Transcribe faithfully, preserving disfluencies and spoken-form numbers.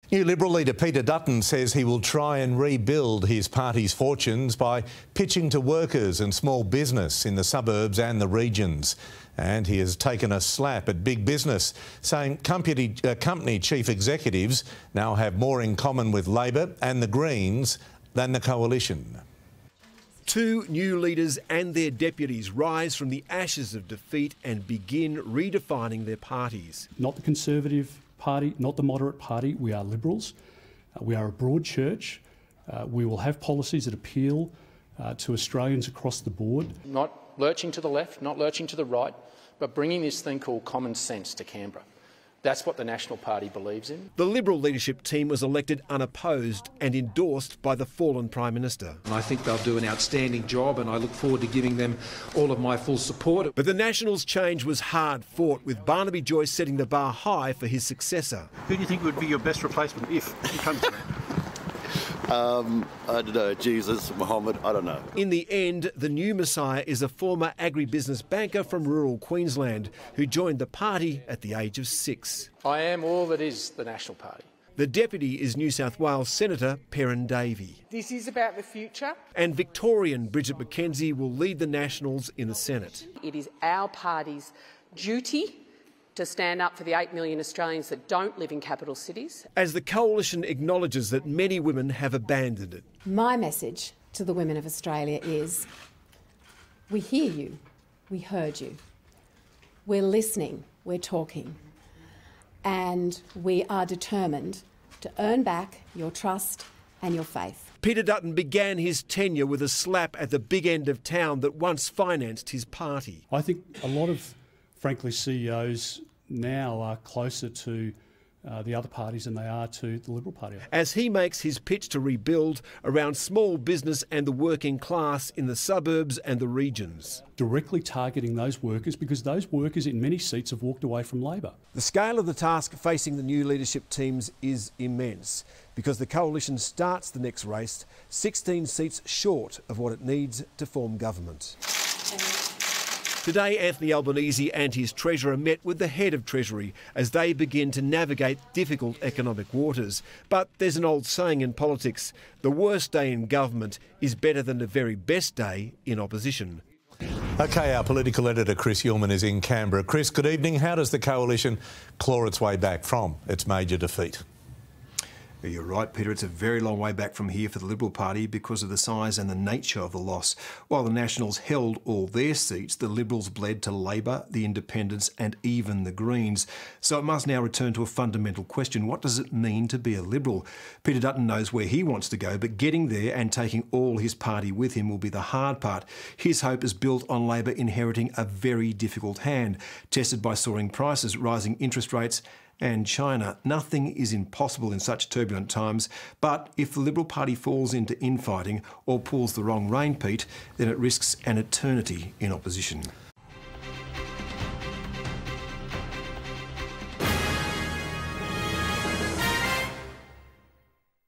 New Liberal leader Peter Dutton says he will try and rebuild his party's fortunes by pitching to workers and small business in the suburbs and the regions. And he has taken a slap at big business, saying company, uh, company chief executives now have more in common with Labor and the Greens than the coalition. Two new leaders and their deputies rise from the ashes of defeat and begin redefining their parties. Not the Conservative Party, not the moderate party. We are Liberals. Uh, we are a broad church. Uh, we will have policies that appeal uh, to Australians across the board. Not lurching to the left, not lurching to the right, but bringing this thing called common sense to Canberra. That's what the National Party believes in. The Liberal leadership team was elected unopposed and endorsed by the fallen Prime Minister. And I think they'll do an outstanding job, and I look forward to giving them all of my full support. But the Nationals' change was hard fought, with Barnaby Joyce setting the bar high for his successor. Who do you think would be your best replacement if it comes to that? Um, I don't know, Jesus, Muhammad, I don't know. In the end, the new Messiah is a former agribusiness banker from rural Queensland who joined the party at the age of six. I am all that is the National Party. The deputy is New South Wales Senator Perrin Davey. This is about the future. And Victorian Bridget McKenzie will lead the Nationals in the Senate. It is our party's duty to stand up for the eight million Australians that don't live in capital cities. As the coalition acknowledges that many women have abandoned it. My message to the women of Australia is, we hear you, we heard you, we're listening, we're talking, and we are determined to earn back your trust and your faith. Peter Dutton began his tenure with a slap at the big end of town that once financed his party. I think a lot of, frankly, C E Os now are closer to uh, the other parties than they are to the Liberal Party. As he makes his pitch to rebuild around small business and the working class in the suburbs and the regions. Directly targeting those workers, because those workers in many seats have walked away from Labor. The scale of the task facing the new leadership teams is immense, because the coalition starts the next race sixteen seats short of what it needs to form government. Today, Anthony Albanese and his Treasurer met with the head of Treasury as they begin to navigate difficult economic waters. But there's an old saying in politics, the worst day in government is better than the very best day in opposition. OK, our political editor Chris Uhlmann is in Canberra. Chris, good evening. How does the coalition claw its way back from its major defeat? You're right, Peter. It's a very long way back from here for the Liberal Party because of the size and the nature of the loss. While the Nationals held all their seats, the Liberals bled to Labor, the Independents and even the Greens. So it must now return to a fundamental question. What does it mean to be a Liberal? Peter Dutton knows where he wants to go, but getting there and taking all his party with him will be the hard part. His hope is built on Labor inheriting a very difficult hand, tested by soaring prices, rising interest rates and China. Nothing is impossible in such turbulent times, but if the Liberal Party falls into infighting or pulls the wrong rein, Pete, then it risks an eternity in opposition.